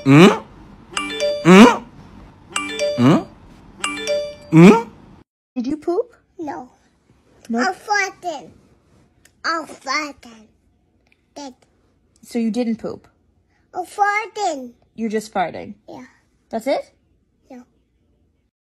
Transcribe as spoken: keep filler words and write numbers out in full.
Mm? Mm? Mm? Mm? Did you poop? No. Nope. I'm farting. I'm farting. Dead. So you didn't poop? I'm farting. You're just farting? Yeah. That's it?